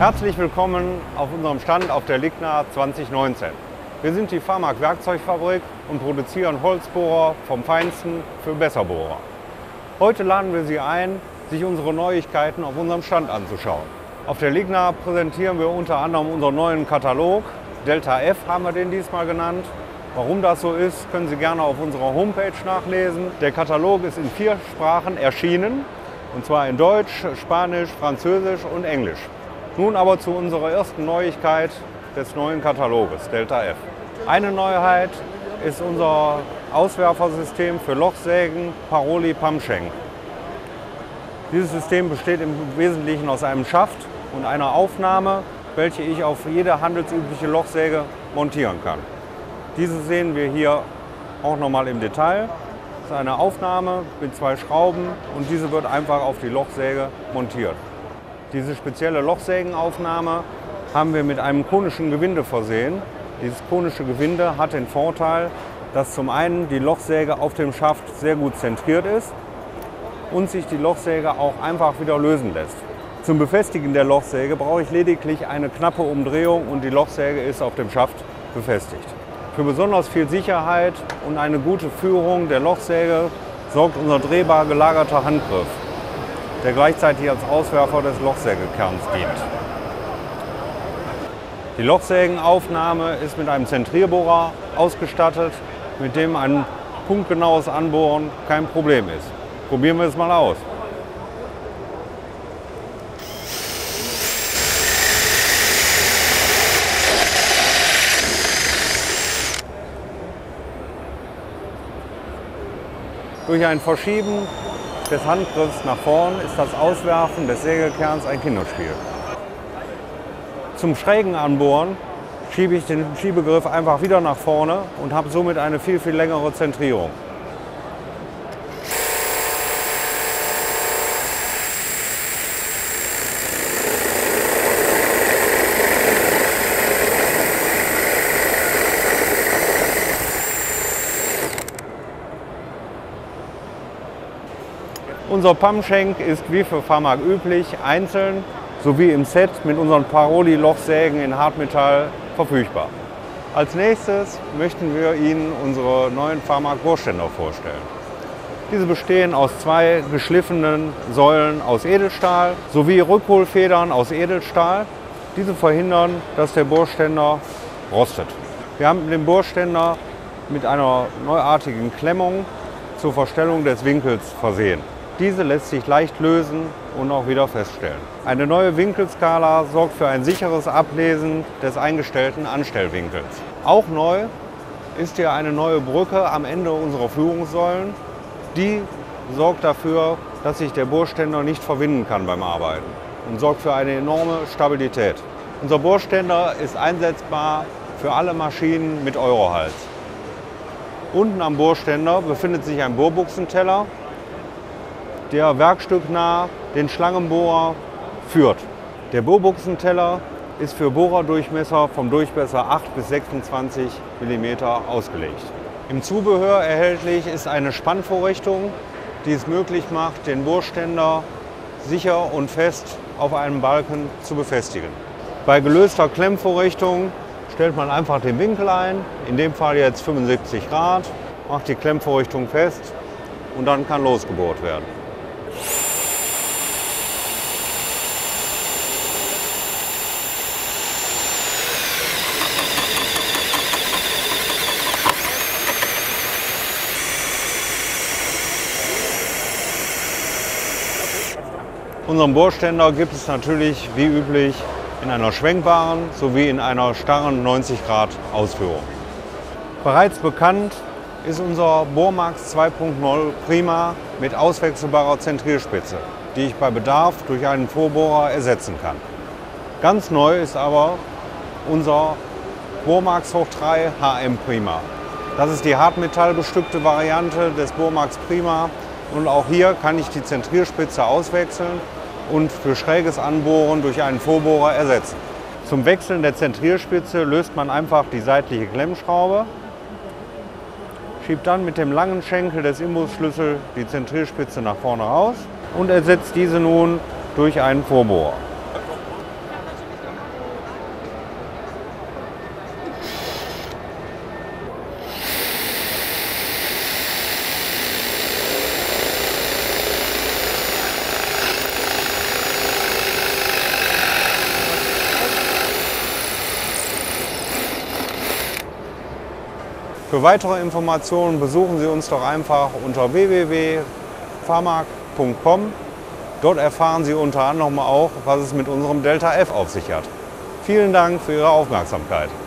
Herzlich willkommen auf unserem Stand auf der LIGNA 2019. Wir sind die Farmag Werkzeugfabrik und produzieren Holzbohrer vom Feinsten für Besserbohrer. Heute laden wir Sie ein, sich unsere Neuigkeiten auf unserem Stand anzuschauen. Auf der LIGNA präsentieren wir unter anderem unseren neuen Katalog. Delta F haben wir den diesmal genannt. Warum das so ist, können Sie gerne auf unserer Homepage nachlesen. Der Katalog ist in 4 Sprachen erschienen, und zwar in Deutsch, Spanisch, Französisch und Englisch. Nun aber zu unserer ersten Neuigkeit des neuen Kataloges, Delta F. Eine Neuheit ist unser Auswerfersystem für Lochsägen Paroli Pumpshank. Dieses System besteht im Wesentlichen aus einem Schaft und einer Aufnahme, welche ich auf jede handelsübliche Lochsäge montieren kann. Diese sehen wir hier auch nochmal im Detail. Das ist eine Aufnahme mit 2 Schrauben und diese wird einfach auf die Lochsäge montiert. Diese spezielle Lochsägenaufnahme haben wir mit einem konischen Gewinde versehen. Dieses konische Gewinde hat den Vorteil, dass zum einen die Lochsäge auf dem Schaft sehr gut zentriert ist und sich die Lochsäge auch einfach wieder lösen lässt. Zum Befestigen der Lochsäge brauche ich lediglich eine knappe Umdrehung und die Lochsäge ist auf dem Schaft befestigt. Für besonders viel Sicherheit und eine gute Führung der Lochsäge sorgt unser drehbar gelagerter Handgriff, der gleichzeitig als Auswerfer des Lochsägekerns dient. Die Lochsägenaufnahme ist mit einem Zentrierbohrer ausgestattet, mit dem ein punktgenaues Anbohren kein Problem ist. Probieren wir es mal aus. Durch ein Verschieben des Handgriffs nach vorn ist das Auswerfen des Sägekerns ein Kinderspiel. Zum schrägen Anbohren schiebe ich den Schiebegriff einfach wieder nach vorne und habe somit eine viel längere Zentrierung. Unser Pumpshank ist wie für Farmag üblich einzeln sowie im Set mit unseren Paroli-Lochsägen in Hartmetall verfügbar. Als nächstes möchten wir Ihnen unsere neuen Farmag Bohrständer vorstellen. Diese bestehen aus 2 geschliffenen Säulen aus Edelstahl sowie Rückholfedern aus Edelstahl. Diese verhindern, dass der Bohrständer rostet. Wir haben den Bohrständer mit einer neuartigen Klemmung zur Verstellung des Winkels versehen. Diese lässt sich leicht lösen und auch wieder feststellen. Eine neue Winkelskala sorgt für ein sicheres Ablesen des eingestellten Anstellwinkels. Auch neu ist hier eine neue Brücke am Ende unserer Führungssäulen. Die sorgt dafür, dass sich der Bohrständer nicht verwinden kann beim Arbeiten und sorgt für eine enorme Stabilität. Unser Bohrständer ist einsetzbar für alle Maschinen mit Eurohals. Unten am Bohrständer befindet sich ein Bohrbuchsenteller, der werkstücknah den Schlangenbohrer führt. Der Bohrbuchsenteller ist für Bohrerdurchmesser vom Durchmesser 8 bis 26 mm ausgelegt. Im Zubehör erhältlich ist eine Spannvorrichtung, die es möglich macht, den Bohrständer sicher und fest auf einem Balken zu befestigen. Bei gelöster Klemmvorrichtung stellt man einfach den Winkel ein, in dem Fall jetzt 75 Grad, macht die Klemmvorrichtung fest und dann kann losgebohrt werden. Unseren Bohrständer gibt es natürlich wie üblich in einer schwenkbaren sowie in einer starren 90 Grad Ausführung. Bereits bekannt ist unser Bohrmax 2.0 Prima mit auswechselbarer Zentrierspitze, die ich bei Bedarf durch einen Vorbohrer ersetzen kann. Ganz neu ist aber unser Bohrmax hoch 3 HM Prima. Das ist die hartmetallbestückte Variante des Bohrmax Prima und auch hier kann ich die Zentrierspitze auswechseln und für schräges Anbohren durch einen Vorbohrer ersetzen. Zum Wechseln der Zentrierspitze löst man einfach die seitliche Klemmschraube, schiebt dann mit dem langen Schenkel des Imbusschlüssels die Zentrierspitze nach vorne raus und ersetzt diese nun durch einen Vorbohrer. Für weitere Informationen besuchen Sie uns doch einfach unter www.farmag.com. Dort erfahren Sie unter anderem auch, was es mit unserem Delta F auf sich hat. Vielen Dank für Ihre Aufmerksamkeit.